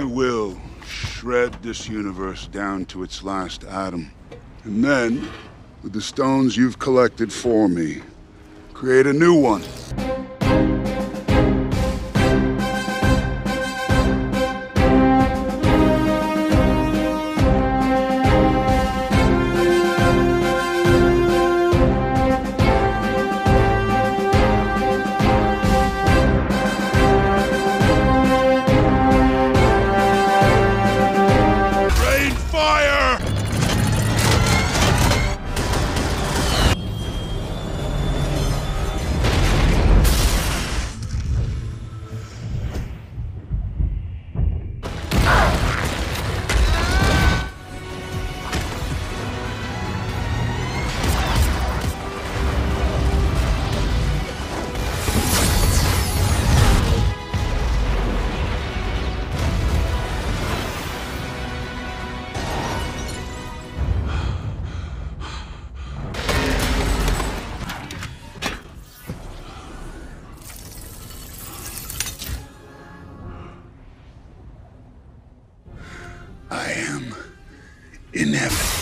I will shred this universe down to its last atom. And then, with the stones you've collected for me, create a new one. I am inevitable.